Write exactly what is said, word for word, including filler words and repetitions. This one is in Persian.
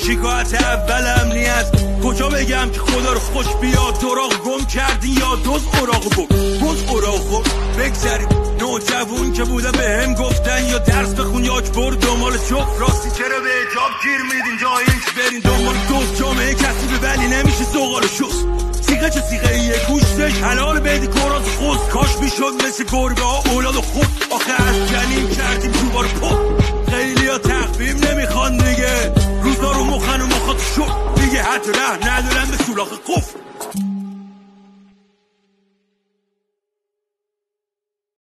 شکایت اول امنیت. کجا بگم که خدا رو خوش بیاد دراغ گم کردین یا دوز اوراق بود دوز اوراق بگذاریم. نوجوون که بوده به هم گفتن یا درس بخون یا اجبر دنبال جفت راستی چرا به اجاب گیر میدین جایی که برین دنبال دوست. جامعه کسی به ولی نمیشه سوغال شست. سیغه چه سیغه ایه گوشتش حلال بیدی کراز خوست. کاش میشد مثل گربه ها اولاد خود. آخه از جنین کردیم تو بار پا. خیلی ها تخفیم نمیخوان دیگه. روزا رو مخن و مخاط شد دیگه. حتی ره ندارن به سولاخ قفل.